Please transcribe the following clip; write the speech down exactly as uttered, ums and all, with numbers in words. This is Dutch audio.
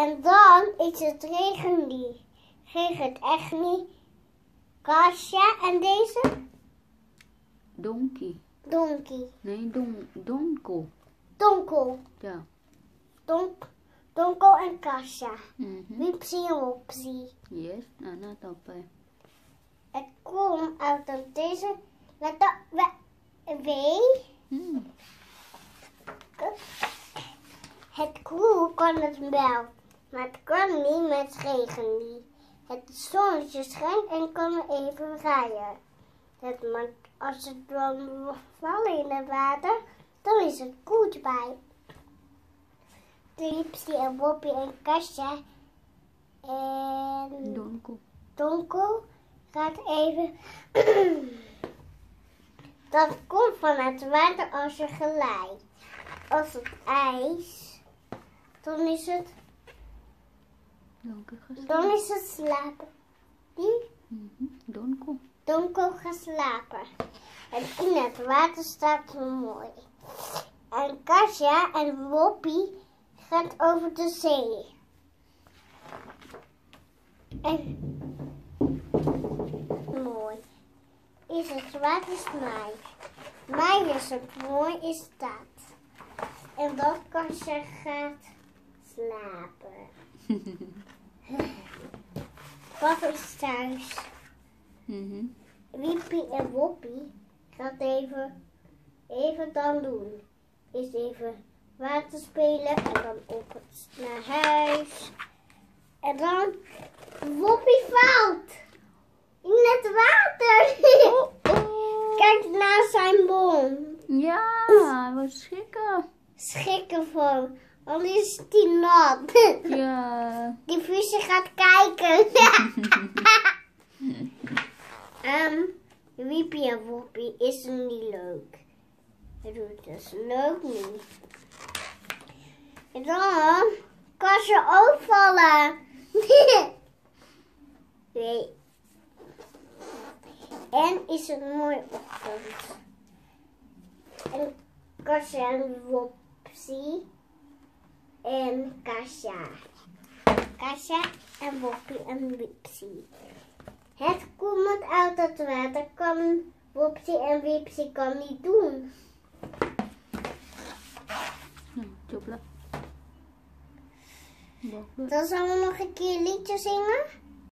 En dan is het regen niet. Regent echt niet. Kasia en deze? Donkey. Donkey. Nee, don, donko. Donkel. Ja. Donk, donkel en Kasia. Mhm. Wipsie en Wopsie. Yes, nou, nou dat bij. Het komt uit dat deze met de W. Hmm. Het koel kan het wel, maar het kan niet met regen niet. Het zonnetje schijnt en kan er even rijden. Het, maar als het dan vallen in het water, dan is het goed bij. Tripsie en Woppie en Kasia en Donko. Donko gaat even. Dat komt van het water als je glijdt. Als het ijs, dan is het, Donko dan is het slapen. Die Mhm. Donko. Donko gaat slapen. En in het water staat het mooi. En Kasia en Woppie gaat over de zee. En mooi. Is het water is mij. Mij is het mooi is dat. En dan Kasia gaat slapen. Papa is thuis. Mhm. Wiepie en Woppie gaat even, even dan doen. Is even water spelen en dan op het naar huis. En dan Woppie valt in het water. Kijk naar zijn boom. Ja, wat schrikken. Schrikken van, want is die nat. Ja. Die visje gaat kijken. um, Wiepie en Woppie is het niet leuk. Hij doet het dus leuk niet. En dan kan ze ook vallen. Nee. En is het mooi ochtend. En Kasia en Wopsie en Kasia. Kasia en Woppie en Wipsie. Het komt uit het water, kan Wopsie en Wipsie kan niet doen. Nou, jobla. Jobla. Dan zullen we nog een keer een liedje zingen.